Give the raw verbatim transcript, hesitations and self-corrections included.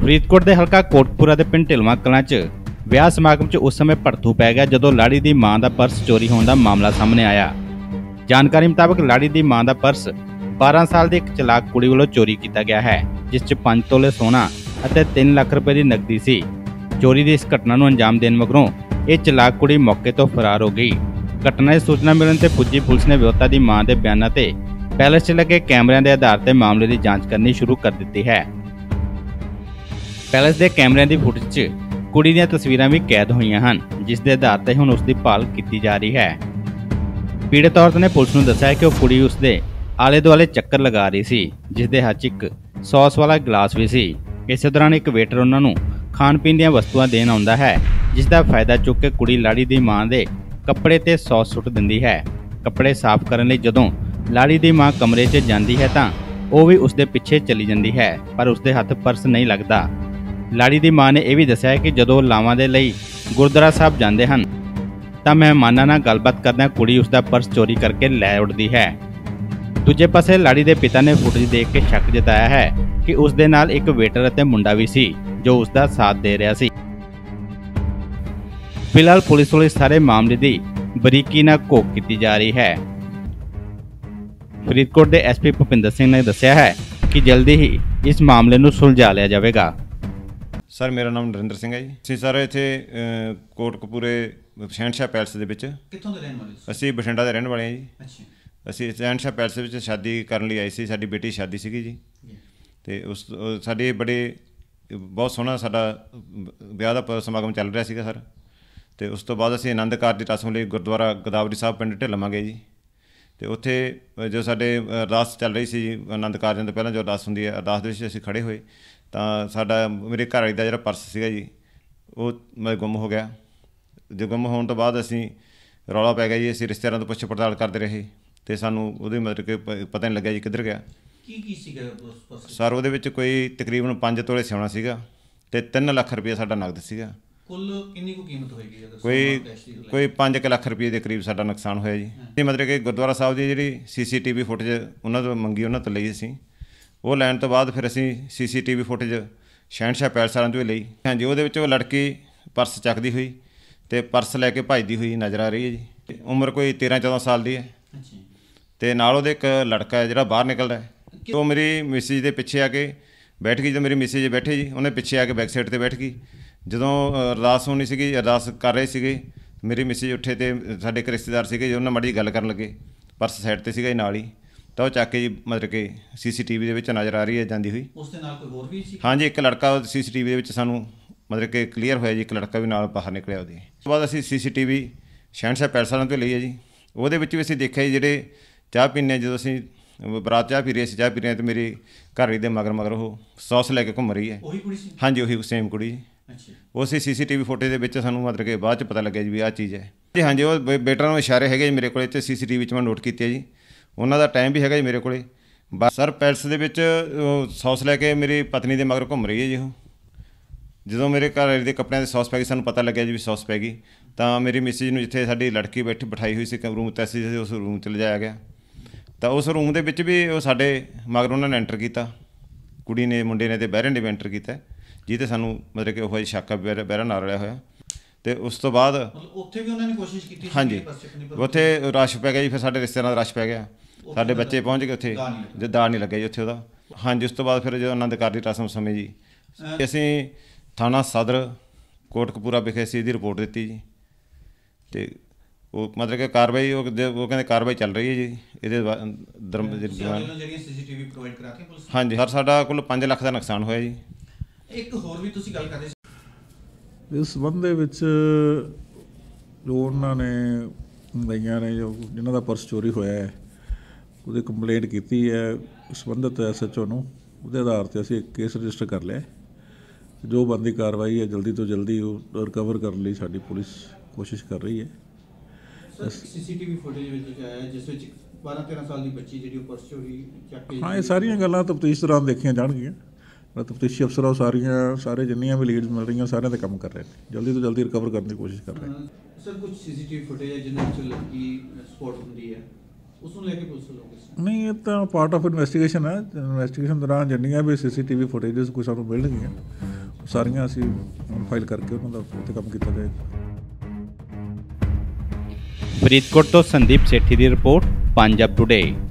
ਫਰੀਦਕੋਟ ਦੇ ਹਲਕਾ ਕੋਟਪੂਰਾ ਦੇ ਪਿੰਡ ਢਿਲਵਾਂ ਕਲਾਂ 'ਚ ਵਿਆਹ ਸਮਾਗਮ 'ਚ ਉਸ ਸਮੇਂ ਭੜਥੂ ਪੈ ਗਿਆ ਜਦੋਂ ਲਾੜੀ ਦੀ ਮਾਂ ਦਾ ਪਰਸ ਚੋਰੀ ਹੋਣ ਦਾ ਮਾਮਲਾ ਸਾਹਮਣੇ ਆਇਆ। ਜਾਣਕਾਰੀ ਮੁਤਾਬਕ ਲਾੜੀ ਦੀ ਮਾਂ ਦਾ ਪਰਸ ਬਾਰਾਂ ਸਾਲ ਦੀ ਇੱਕ ਚਲਾਕ ਕੁੜੀ ਵੱਲੋਂ ਚੋਰੀ ਕੀਤਾ ਗਿਆ ਹੈ, ਜਿਸ 'ਚ ਪੰਜ ਤੋਲੇ ਸੋਨਾ ਅਤੇ ਤਿੰਨ ਲੱਖ ਰੁਪਏ ਦੀ ਨਕਦੀ ਸੀ। ਚੋਰੀ ਦੀ ਇਸ ਘਟਨਾ ਨੂੰ ਅੰਜਾਮ ਦੇਣ ਮਗਰੋਂ ਇਹ ਚਲਾਕ ਕੁੜੀ ਮੌਕੇ ਤੋਂ ਫਰਾਰ ਹੋ ਗਈ। ਘਟਨਾ ਦੀ ਸੂਚਨਾ ਮਿਲਣ ਤੇ ਪੁੱਜੀ ਪੁਲਿਸ ਨੇ ਵਿਆਹੁਤਾ ਦੀ ਮਾਂ ਦੇ ਬਿਆਨਾਂ ਤੇ ਪੈਲੇਸ 'ਚ ਲੱਗੇ ਕੈਮਰਿਆਂ ਦੇ ਆਧਾਰ ਤੇ ਮਾਮਲੇ ਦੀ ਜਾਂਚ ਕਰਨੀ ਸ਼ੁਰੂ ਕਰ ਦਿੱਤੀ ਹੈ। ਪੈਲੇਸ ਦੇ ਕੈਮਰਿਆਂ ਦੀ ਫੁਟੇਜ 'ਚ ਕੁੜੀ ਦੀਆਂ ਤਸਵੀਰਾਂ ਵੀ ਕੈਦ ਹੋਈਆਂ ਹਨ, ਜਿਸ ਦੇ ਆਧਾਰ ਤੇ ਹੁਣ ਉਸ ਦੀ ਭਾਲ ਕੀਤੀ ਜਾ ਰਹੀ ਹੈ। ਪੀੜਤ ਔਰਤ ਨੇ ਪੁਲਿਸ ਨੂੰ ਦੱਸਿਆ ਕਿ ਉਹ ਕੁੜੀ ਉਸ ਦੇ ਆਲੇ ਦੁਆਲੇ ਚੱਕਰ ਲਗਾ ਰਹੀ ਸੀ, ਜਿਸ ਦੇ ਹੱਥ 'ਚ ਇੱਕ ਸੌਸ ਵਾਲਾ ਗਲਾਸ ਵੀ ਸੀ। ਇਸੇ ਦੌਰਾਨ ਇੱਕ ਵੇਟਰ ਉਹਨਾਂ ਨੂੰ ਖਾਣ ਪੀਣ ਦੀਆਂ ਵਸਤੂਆਂ ਦੇਣ ਆਉਂਦਾ ਹੈ, ਜਿਸ ਦਾ ਫਾਇਦਾ ਚੁੱਕ ਕੇ ਕੁੜੀ ਲਾੜੀ ਦੀ ਮਾਂ ਦੇ ਕੱਪੜੇ ਤੇ ਸੌਸ ਸੁੱਟ ਦਿੰਦੀ ਹੈ। ਕੱਪੜੇ ਸਾਫ਼ ਕਰਨ ਲਈ ਜਦੋਂ ਲਾੜੀ ਦੀ ਮਾਂ ਕਮਰੇ 'ਚ ਜਾਂਦੀ ਹੈ ਤਾਂ ਉਹ ਵੀ ਉਸ ਦੇ ਪਿੱਛੇ ਚਲੀ ਜਾਂਦੀ ਹੈ, ਪਰ ਉਸ ਦੇ ਹੱਥ ਪਰਸ ਨਹੀਂ ਲੱਗਦਾ। ਲਾੜੀ ਦੀ ਮਾਂ ਨੇ ਇਹ ਵੀ ਦੱਸਿਆ ਕਿ ਜਦੋਂ ਲਾਵਾਂ ਦੇ ਲਈ ਗੁਰਦੁਆਰਾ ਸਾਹਿਬ ਜਾਂਦੇ ਹਨ ਤਾਂ ਮਹਿਮਾਨਾਂ ਨਾਲ ਗੱਲਬਾਤ ਕਰਦਿਆਂ ਕੁੜੀ ਉਸ ਦਾ ਪਰਸ ਚੋਰੀ ਕਰਕੇ ਲੈ ਉੱਠਦੀ ਹੈ। ਦੂਜੇ ਪਾਸੇ ਲਾੜੀ ਦੇ ਪਿਤਾ ਨੇ ਫੁਟੇਜ ਦੇਖ ਕੇ ਸ਼ੱਕ ਜਤਾਇਆ ਹੈ ਕਿ ਉਸ ਦੇ ਨਾਲ ਇੱਕ ਵੇਟਰ ਅਤੇ ਮੁੰਡਾ ਵੀ ਸੀ ਜੋ ਉਸ ਦਾ ਸਾਥ ਦੇ ਰਿਹਾ ਸੀ। ਫਿਲਹਾਲ ਪੁਲਿਸ ਵੱਲੋਂ ਇਸ ਸਾਰੇ ਮਾਮਲੇ ਦੀ ਬਰੀਕੀ ਨਾਲ ਘੋਖ ਕੀਤੀ ਜਾ ਰਹੀ ਹੈ। ਫਰੀਦਕੋਟ ਦੇ ਐਸ ਪੀ ਭੁਪਿੰਦਰ ਸਿੰਘ ਨੇ ਦੱਸਿਆ ਹੈ ਕਿ ਜਲਦੀ ਹੀ ਇਸ ਮਾਮਲੇ ਨੂੰ ਸੁਲਝਾ ਲਿਆ ਜਾਵੇਗਾ। ਸਰ ਮੇਰਾ ਨਾਮ ਨਰਿੰਦਰ ਸਿੰਘ ਹੈ ਜੀ। ਅਸੀਂ ਸਰ ਇੱਥੇ ਕੋਟਕਪੂਰੇ ਸ਼ਹਿਨਸ਼ਾਹ ਪੈਲਸ ਦੇ ਵਿੱਚ। ਕਿੱਥੋਂ ਦੇ ਰਹਿਣ ਵਾਲੇ ਹੋ? ਅਸੀਂ ਬਠਿੰਡਾ ਦੇ ਰਹਿਣ ਵਾਲੇ ਹਾਂ ਜੀ। ਅੱਛਾ। ਅਸੀਂ ਸ਼ਹਿਨਸ਼ਾਹ ਪੈਲਸ ਦੇ ਵਿੱਚ ਸ਼ਾਦੀ ਕਰਨ ਲਈ ਆਏ ਸੀ। ਸਾਡੀ ਬੇਟੀ ਸ਼ਾਦੀ ਸੀਗੀ ਜੀ, ਅਤੇ ਉਸ ਸਾਡੇ ਬੜੇ ਬਹੁਤ ਸੋਹਣਾ ਸਾਡਾ ਵਿਆਹ ਦਾ ਸਮਾਗਮ ਚੱਲ ਰਿਹਾ ਸੀਗਾ ਸਰ। ਅਤੇ ਉਸ ਤੋਂ ਬਾਅਦ ਅਸੀਂ ਆਨੰਦ ਕਾਰਜ ਦੀ ਰਸਮ ਲਈ ਗੁਰਦੁਆਰਾ ਗੋਦਾਵਰੀ ਸਾਹਿਬ ਪਿੰਡ ਢਿਲਵਾਂ ਗਏ ਜੀ। ਅਤੇ ਉੱਥੇ ਜੋ ਸਾਡੇ ਅਰਦਾਸ ਚੱਲ ਰਹੀ ਸੀ ਜੀ, ਆਨੰਦ ਕਾਰਜਾਂ ਤੋਂ ਪਹਿਲਾਂ ਜੋ ਅਰਦਾਸ ਹੁੰਦੀ ਹੈ, ਅਰਦਾਸ ਦੇ ਵਿੱਚ ਅਸੀਂ ਖੜ੍ਹੇ ਹੋਏ ਤਾਂ ਸਾਡਾ ਮੇਰੇ ਘਰ ਵਾਲੀ ਦਾ ਜਿਹੜਾ ਪਰਸ ਸੀਗਾ ਜੀ ਉਹ ਮਤਲਬ ਗੁੰਮ ਹੋ ਗਿਆ। ਜੋ ਗੁੰਮ ਹੋਣ ਤੋਂ ਬਾਅਦ ਅਸੀਂ ਰੌਲਾ ਪੈ ਗਿਆ ਜੀ। ਅਸੀਂ ਰਿਸ਼ਤੇਦਾਰਾਂ ਤੋਂ ਪੁੱਛ ਪੜਤਾਲ ਕਰਦੇ ਰਹੇ ਅਤੇ ਸਾਨੂੰ ਉਹਦੇ ਮਤਲਬ ਕਿ ਪਤਾ ਨਹੀਂ ਲੱਗਿਆ ਜੀ ਕਿੱਧਰ ਗਿਆ। ਕੀ ਕੀ ਸੀਗਾ ਸਰ ਉਹਦੇ ਵਿੱਚ ਕੋਈ ਤਕਰੀਬਨ ਪੰਜ ਤੋਲੇ ਸੋਨਾ ਸੀਗਾ ਅਤੇ ਤਿੰਨ ਲੱਖ ਰੁਪਏ ਸਾਡਾ ਨਕਦ ਸੀਗਾ। ਕੁੱਲ ਕਿੰਨੀ ਕੁ ਕੀਮਤ ਹੋਏਗੀ? ਕੋਈ ਕੋਈ ਪੰਜ ਕੁ ਲੱਖ ਰੁਪਏ ਦੇ ਕਰੀਬ ਸਾਡਾ ਨੁਕਸਾਨ ਹੋਇਆ ਜੀ। ਮਤਲਬ ਕਿ ਗੁਰਦੁਆਰਾ ਸਾਹਿਬ ਦੀ ਜਿਹੜੀ ਸੀ ਸੀ ਟੀ ਵੀ ਫੁਟੇਜ ਉਹਨਾਂ ਤੋਂ ਮੰਗੀ, ਉਹਨਾਂ ਤੋਂ ਲਈ ਅਸੀਂ। ਉਹ ਲੈਣ ਤੋਂ ਬਾਅਦ ਫਿਰ ਅਸੀਂ C C T V footage Shahenshah palace ਵਾਲਿਆਂ ਤੋਂ ਹੀ ਲਈ। ਹਾਂਜੀ, ਉਹਦੇ ਵਿੱਚ ਉਹ ਲੜਕੀ ਪਰਸ ਚੱਕਦੀ ਹੋਈ ਅਤੇ ਪਰਸ ਲੈ ਕੇ ਭੱਜਦੀ ਹੋਈ ਨਜ਼ਰ ਆ ਰਹੀ ਹੈ ਜੀ। ਉਮਰ ਕੋਈ ਤੇਰ੍ਹਾਂ ਚੌਦ੍ਹਾਂ ਸਾਲ ਦੀ ਹੈ ਅਤੇ ਨਾਲ ਉਹਦੇ ਇੱਕ ਲੜਕਾ ਹੈ ਜਿਹੜਾ ਬਾਹਰ ਨਿਕਲਦਾ ਹੈ। ਉਹ ਮੇਰੀ ਮਿਸਿਜ ਦੇ ਪਿੱਛੇ ਆ ਕੇ ਬੈਠ ਗਈ। ਜਦੋਂ ਮੇਰੀ ਮਿਸਿਜ ਬੈਠੇ ਜੀ, ਉਹਨੇ ਪਿੱਛੇ ਆ ਕੇ ਬੈਕ ਸਾਈਡ 'ਤੇ ਬੈਠ ਗਈ। ਜਦੋਂ ਅਰਦਾਸ ਹੋਣੀ ਸੀਗੀ, ਅਰਦਾਸ ਕਰ ਰਹੇ ਸੀਗੇ, ਮੇਰੀ ਮਿਸਿਜ ਉੱਠੇ ਅਤੇ ਸਾਡੇ ਇੱਕ ਰਿਸ਼ਤੇਦਾਰ ਸੀਗੇ ਜੀ, ਉਹਨਾਂ ਮਾੜੀ ਗੱਲ ਕਰਨ ਲੱਗੇ। ਪਰਸ ਸਾਈਡ 'ਤੇ ਸੀਗਾ ਜੀ ਨਾਲ ਹੀ, ਤਾਂ ਉਹ ਚੱਕ ਕੇ ਜੀ ਮਤਲਬ ਕਿ ਸੀ ਸੀ ਟੀ ਵੀ ਦੇ ਵਿੱਚ ਨਜ਼ਰ ਆ ਰਹੀ ਹੈ ਜਾਂਦੀ ਹੋਈ। ਉਸ ਦੇ ਨਾਲ ਕੋਈ ਹੋਰ ਵੀ ਸੀ? ਹਾਂਜੀ, ਇੱਕ ਲੜਕਾ ਸੀ ਸੀ ਟੀ ਵੀ ਦੇ ਵਿੱਚ ਸਾਨੂੰ ਮਤਲਬ ਕਿ ਕਲੀਅਰ ਹੋਇਆ ਜੀ, ਇੱਕ ਲੜਕਾ ਵੀ ਨਾਲ ਬਾਹਰ ਨਿਕਲਿਆ ਉਹਦੇ। ਉਸ ਤੋਂ ਬਾਅਦ ਅਸੀਂ ਸੀ ਸੀ ਟੀ ਵੀ ਸ਼ਹਿਨਸ਼ਾਹ ਪੈਲਸ ਵਾਲਿਆਂ ਤੋਂ ਲਈ ਹੈ ਜੀ। ਉਹਦੇ ਵਿੱਚ ਵੀ ਅਸੀਂ ਦੇਖਿਆ ਜੀ, ਜਿਹੜੇ ਚਾਹ ਪੀਂਦੇ ਹਾਂ, ਜਦੋਂ ਅਸੀਂ ਬਰਾਤ ਚਾਹ ਪੀ ਰਹੇ ਅਸੀਂ ਚਾਹ ਪੀ ਰਹੇ ਅਤੇ ਮੇਰੀ ਘਰ ਵਾਲੀ ਦੇ ਮਗਰ ਮਗਰ ਉਹ ਸੌਸ ਲੈ ਕੇ ਘੁੰਮ ਰਹੀ ਹੈ। ਉਹੀ ਕੁੜੀ ਸੀ? ਹਾਂਜੀ, ਉਹੀ ਸੇਮ ਕੁੜੀ ਜੀ। ਅੱਛਾ। ਉਹ ਅਸੀਂ C C T V footage ਦੇ ਵਿੱਚ ਸਾਨੂੰ ਮਤਲਬ ਕਿ ਬਾਅਦ 'ਚ ਪਤਾ ਲੱਗਿਆ ਜੀ ਵੀ ਆਹ ਚੀਜ਼ ਹੈ ਜੀ। ਹਾਂਜੀ, ਉਹ ਬੇਟਰ ਨੂੰ ਇਸ਼ਾਰੇ ਹੈਗੇ ਜੀ ਮੇਰੇ ਕੋਲ, ਅਤੇ ਸੀ ਸੀ ਟੀ ਵੀ 'ਚ ਮੈਂ ਨੋਟ ਕੀਤੇ ਜੀ। ਉਹਨਾਂ ਦਾ ਟਾਈਮ ਵੀ ਹੈਗਾ ਜੀ ਮੇਰੇ ਕੋਲ। ਬਸ ਸਰ ਪੈਲਸ ਦੇ ਵਿੱਚ ਸੌਸ ਲੈ ਕੇ ਮੇਰੀ ਪਤਨੀ ਦੇ ਮਗਰ ਘੁੰਮ ਰਹੀ ਹੈ ਜੀ। ਉਹ ਜਦੋਂ ਮੇਰੇ ਘਰ ਵਾਲੀ ਦੇ ਕੱਪੜਿਆਂ 'ਤੇ ਸੌਸ ਪੈ ਗਈ, ਸਾਨੂੰ ਪਤਾ ਲੱਗਿਆ ਜੀ ਵੀ ਸੌਸ ਪੈ ਗਈ, ਤਾਂ ਮੇਰੀ ਮਿਸਿਜ ਨੂੰ ਜਿੱਥੇ ਸਾਡੀ ਲੜਕੀ ਬੈਠੀ ਬਿਠਾਈ ਹੋਈ ਸੀ ਰੂਮ 'ਤੇ, ਅਸੀਂ ਉਸ ਰੂਮ 'ਚ ਲਿਜਾਇਆ ਗਿਆ। ਤਾਂ ਉਸ ਰੂਮ ਦੇ ਵਿੱਚ ਵੀ ਉਹ ਸਾਡੇ ਮਗਰ ਉਹਨਾਂ ਨੇ ਐਂਟਰ ਕੀਤਾ, ਕੁੜੀ ਨੇ ਮੁੰਡੇ ਨੇ ਅਤੇ ਬਹਿਰੇ ਨੇ ਵੀ ਐਂਟਰ ਕੀਤਾ, ਜਿਹਦੇ ਸਾਨੂੰ ਮਤਲਬ ਕਿ ਉਹ ਸ਼ੱਕ ਬਹਿਰਾ ਬਹਿਰਾ ਨਾਲ ਰਲਿਆ ਹੋਇਆ। ਅਤੇ ਉਸ ਤੋਂ ਬਾਅਦ ਉੱਥੇ ਵੀ ਉਹਨਾਂ ਨੇ ਕੋਸ਼ਿਸ਼ ਕੀਤੀ? ਹਾਂਜੀ, ਉੱਥੇ ਰਸ਼ ਪੈ ਗਿਆ ਜੀ। ਫਿਰ ਸਾਡੇ ਰਿਸ਼ਤੇਦਾਰਾਂ ਦਾ ਰਸ਼ ਪੈ ਗਿਆ, ਸਾਡੇ ਬੱਚੇ ਪਹੁੰਚ ਗਏ ਉੱਥੇ, ਦਾਅ ਨਹੀਂ ਲੱਗਿਆ ਜੀ ਉੱਥੇ ਉਹਦਾ। ਹਾਂਜੀ, ਉਸ ਤੋਂ ਬਾਅਦ ਫਿਰ ਜਦੋਂ ਆਨੰਦ ਕਾਰਜ ਦੀ ਰਸਮ ਸਮੇਂ ਜੀ ਅਸੀਂ ਥਾਣਾ ਸਦਰ ਕੋਟਕਪੂਰਾ ਵਿਖੇ ਅਸੀਂ ਇਹਦੀ ਰਿਪੋਰਟ ਦਿੱਤੀ ਜੀ। ਅਤੇ ਉਹ ਮਤਲਬ ਕਿ ਕਾਰਵਾਈ ਉਹ ਉਹ ਕਹਿੰਦੇ ਕਾਰਵਾਈ ਚੱਲ ਰਹੀ ਹੈ ਜੀ ਇਹਦੇ ਦਰਮ। ਹਾਂਜੀ ਸਰ, ਸਾਡਾ ਕੁੱਲ ਪੰਜ ਲੱਖ ਦਾ ਨੁਕਸਾਨ ਹੋਇਆ ਜੀ। ਇੱਕ ਹੋਰ ਵੀ ਤੁਸੀਂ ਗੱਲ ਕਰਦੇ ਸੀ ਇਸ ਸੰਬੰਧ ਦੇ ਵਿੱਚ, ਜੋ ਉਹਨਾਂ ਨੇ ਲਈਆਂ ਨੇ, ਜੋ ਜਿਨ੍ਹਾਂ ਦਾ ਪਰਸ ਚੋਰੀ ਹੋਇਆ ਹੈ, ਉਹਦੀ ਕੰਪਲੇਂਟ ਕੀਤੀ ਹੈ ਸੰਬੰਧਿਤ ਐਸ ਐਚ ਓ ਨੂੰ। ਉਹਦੇ ਆਧਾਰ 'ਤੇ ਅਸੀਂ ਇੱਕ ਕੇਸ ਰਜਿਸਟਰ ਕਰ ਲਿਆ। ਜੋ ਬਣਦੀ ਕਾਰਵਾਈ ਹੈ ਜਲਦੀ ਤੋਂ ਜਲਦੀ ਉਹ ਰਿਕਵਰ ਕਰਨ ਲਈ ਸਾਡੀ ਪੁਲਿਸ ਕੋਸ਼ਿਸ਼ ਕਰ ਰਹੀ ਹੈ। ਸੀ ਸੀ ਟੀ ਵੀ ਫੁਟੇਜ ਵਿੱਚ ਆਇਆ ਜਿਸ ਵਿੱਚ ਬਾਰਾਂ ਤੇਰ੍ਹਾਂ ਸਾਲ ਦੀ ਬੱਚੀ ਜਿਹੜੀ ਉਹ ਪਰਸ ਚੋਰੀ ਚੱਕ ਕੇ। ਹਾਂ, ਇਹ ਸਾਰੀਆਂ ਗੱਲਾਂ ਤਫਤੀਸ਼ ਦੌਰਾਨ ਦੇਖੀਆਂ ਜਾਣਗੀਆਂ। ਤਫਤੀਸ਼ੀ ਅਫਸਰ ਉਹ ਸਾਰੀਆਂ ਸਾਰੇ ਜਿੰਨੀਆਂ ਵੀ ਲੀਡਸ ਮਿਲ ਰਹੀਆਂ ਸਾਰਿਆਂ 'ਤੇ ਕੰਮ ਕਰ ਰਹੇ ਨੇ, ਜਲਦੀ ਤੋਂ ਜਲਦੀ ਰਿਕਵਰ ਕਰਨ ਦੀ ਕੋਸ਼ਿਸ਼ ਕਰ ਰਹੇ ਨੇ। ਸਰ, ਕੁਝ ਸੀ ਸੀ ਟੀ ਵੀ ਫੁਟੇਜ ਹੈ ਜਿਹਨਾਂ ਵਿੱਚ ਲੜਕੀ ਸਪੋਟ ਹੁੰਦੀ ਹੈ, ਉਸ ਨੂੰ ਲੈ ਕੇ ਪੁਲਿਸ ਵੱਲੋਂ? ਨਹੀਂ, ਇਹ ਤਾਂ ਪਾਰਟ ਆਫ ਇਨਵੈਸਟੀਗੇਸ਼ਨ ਹੈ। ਇਨਵੈਸਟੀਗੇਸ਼ਨ ਦੌਰਾਨ ਜਿੰਨੀਆਂ ਵੀ ਸੀ ਸੀ ਟੀ ਵੀ ਫੁਟੇਜਸ ਕੋਈ ਸਾਨੂੰ ਮਿਲਣਗੀਆਂ ਸਾਰੀਆਂ ਅਸੀਂ ਹੁਣ ਫਾਈਲ ਕਰਕੇ ਉਹਨਾਂ ਦਾ ਉੱਤੇ ਕੰਮ ਕੀਤਾ ਜਾਏਗਾ। ਫਰੀਦਕੋਟ ਤੋਂ ਸੰਦੀਪ ਸੇਠੀ ਦੀ ਰਿਪੋਰਟ, ਪੰਜਾਬ ਟੁਡੇ।